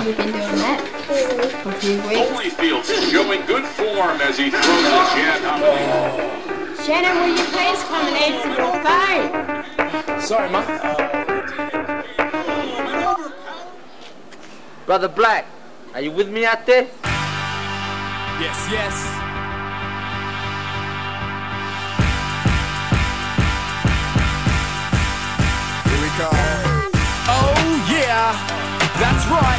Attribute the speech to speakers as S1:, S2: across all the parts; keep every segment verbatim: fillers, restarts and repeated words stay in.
S1: have you been doing that? For a few weeks.
S2: Holyfield's showing good form as he throws a jab out.
S1: Shannon, will you please come and answer your phone?
S3: Sorry, Mum. Brothablack, are you with me out there?
S4: Yes, yes.
S5: Here we go.
S4: Oh yeah, that's right.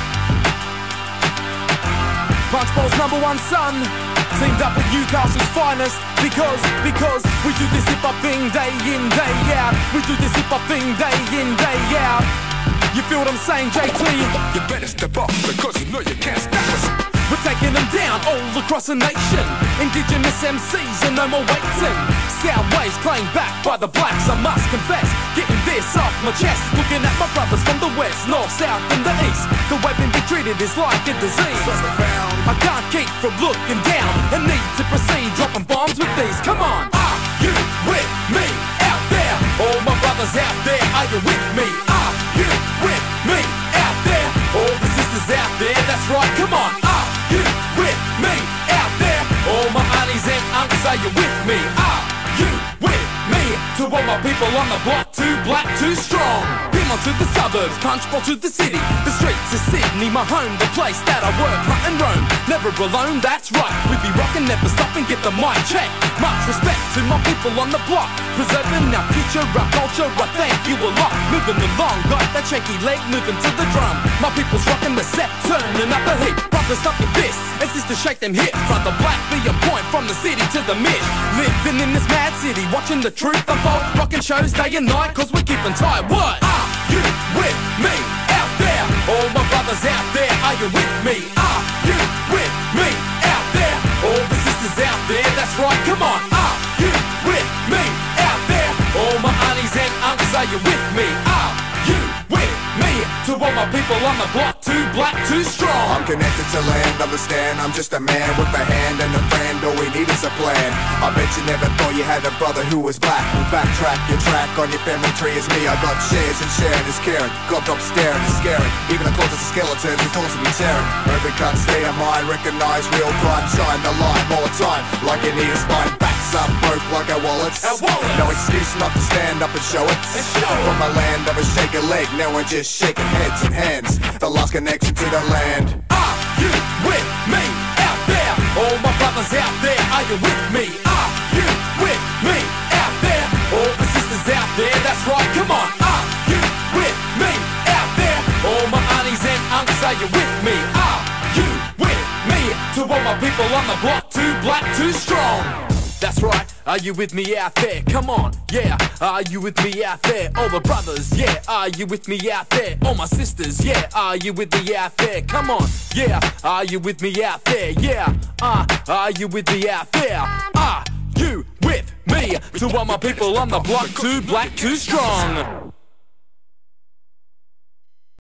S4: Punchbowl's number one son teamed up with Newcastle's finest because, because we do this hip hop thing day in, day out. We do this hip hop thing day in, day out. You feel what I'm saying, JayTee?
S5: You better step up because you know you can't stop us.
S4: We're taking them down all across the nation. Indigenous M Cs and no more waiting. Sound waves playing back by the blacks, I must confess. Getting this off my chest. Looking at my brothers from the west, north, south and the east. The way we've been treated is like a disease. I can't keep from looking down and need to proceed dropping bombs with these. Come on, are you with me out there? All my brothers out there, are you with me? Are you with me out there? All the sisters out there, that's right, come on. Are you with me out there? All my aunties and uncles, are you with me? Are you with me? To all my people on the block, too black, too strong. Pimon to the suburbs, Punchbowl to the city. The streets of Sydney, my home, the place that I work, hunt and roam. Never alone, that's right. We be rockin', never stop and get the mic check. Much respect to my people on the block, preserving our future, our culture. I thank you a lot. Moving along, got that shaky leg, moving to the drum. My people's rocking the set, turning up the heat. Brothers, stop your fists, and sisters shake them hips. Brothablack be a point from the city to the mid. Living in this mad city, watching the truth unfold. Rocking shows day and night, cause we're keeping tight. What? Are you with me out there? All my brothers out there, are you with me? Are you with me out there? All the sisters out there, that's right, come on. Are you with me out there? All my aunties and uncles, are you with me? Are you with me? To all my people on the block, too black, too strong.
S5: I'm connected to land, understand. I'm just a man with a hand and a friend. All we need is a plan. I bet you never thought you had a brother who was black. Backtrack your track on your family tree is me. I got shares and sharing is caring. Got up staring is scaring. Even the closest of skeletons, the doors will be tearing. Every cut stay of mine, recognize real crime. Shine the light more time, like you need a spine. Backs up, broke like our wallets.
S4: Our wallets.
S5: No excuse not to stand up and show it.
S4: Show it.
S5: From a land of a shaking leg, now we're just shaking heads and hands. The last connection to the land.
S4: Are you with me out there? All my brothers out there, are you with me? Are you with me out there? All the sisters out there, that's right, come on. Are you with me out there? All my aunties and uncles, are you with me? Are you with me? To all my people on the block, too black, too strong. That's right, are you with me out there? Come on, yeah, are you with me out there? All the brothers, yeah, are you with me out there? All my sisters, yeah, are you with me out there? Come on, yeah, are you with me out there? Yeah, uh, are you with me out there? Are you with me? To all my people on the block, too black, too strong.